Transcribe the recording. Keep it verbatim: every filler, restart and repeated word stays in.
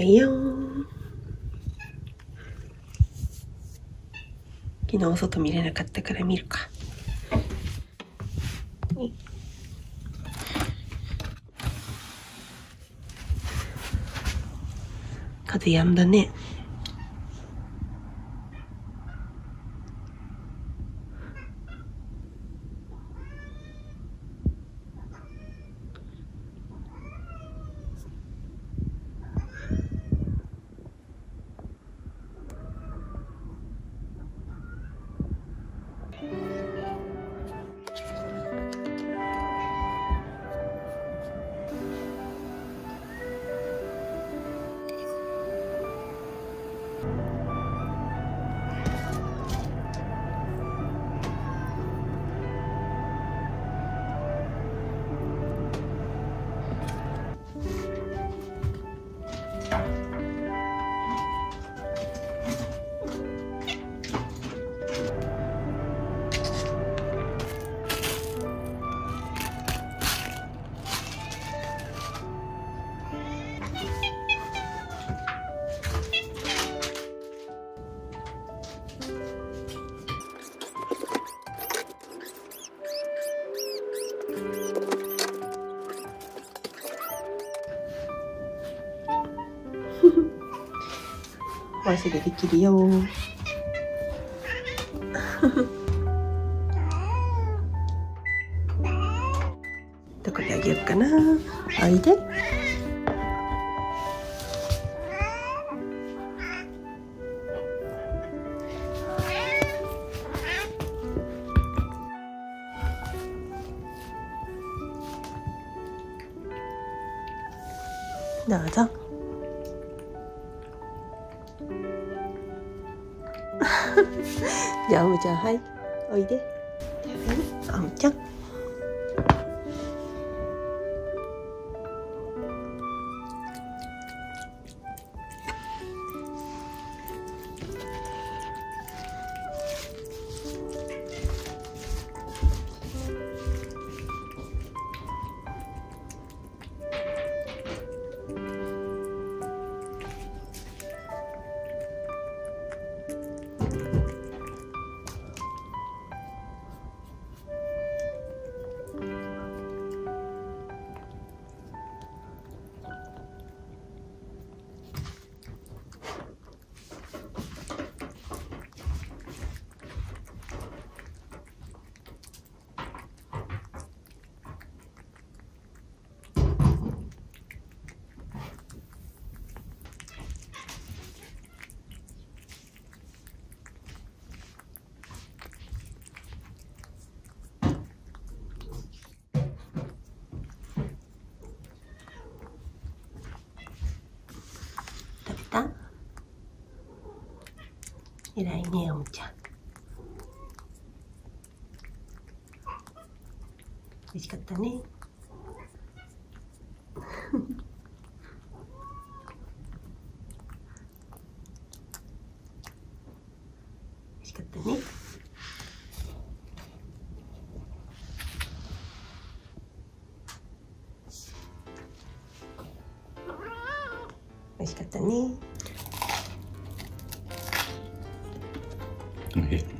はいよー。昨日お外見れなかったから見るか。風やんだね。もうすぐできるよー。どこであげようかな。おいで。どうぞ。じゃあおむちゃん、はい、おいで。おむちゃん。食べた？えらいね、おむちゃん。美味しかったね。美味しかったね。美味しかったね。 え